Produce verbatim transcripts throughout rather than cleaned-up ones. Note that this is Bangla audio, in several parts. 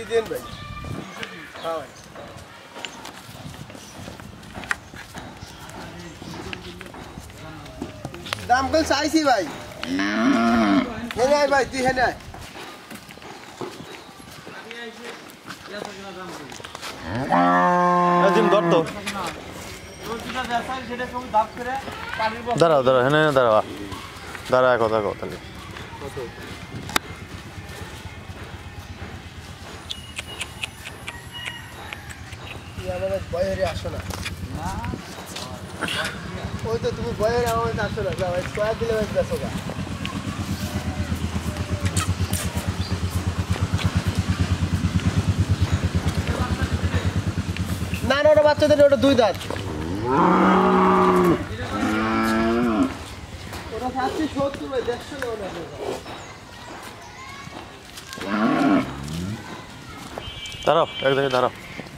দেন ভাই হ্যাঁ ভাই দাম কল চাইছি ভাই এই নাই ভাই তুই হেনে আজিম ধর তো দাঁড়াও দাঁড়াও হেনে দাঁড়াও দাঁড়া কথা কথা আমাদের বয়েরে আসো না ওই তো তুমি বয়েরে আমাদের আসো না যাও ছয় দিলে বেসো গা না না ওটা বাচ্চাদের ওটা দুই দাঁত ওটা সাতশো সত্তর ভাই দেড়শো নেও না দাঁড়াও এক জায়গায় দাঁড়াও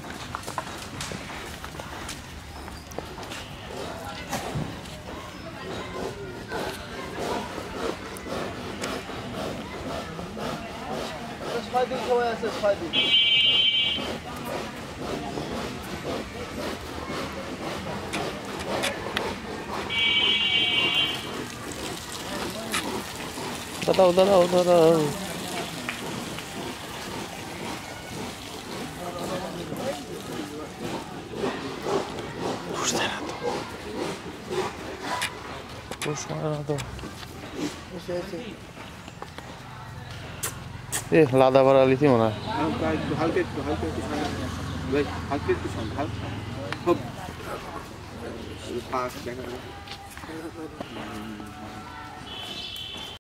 ছয় দিন সময় আছে ছয় দিন দাঁড়াও দাঁড়াও দাঁড়াও বুঝতে না তো বুঝতে না তো এ লাদা ভাড়া লিখি মনে হয় হালকা একটু হালকা একটু ভাই হালকা একটু হালকা খুব ফাস্ট দেখা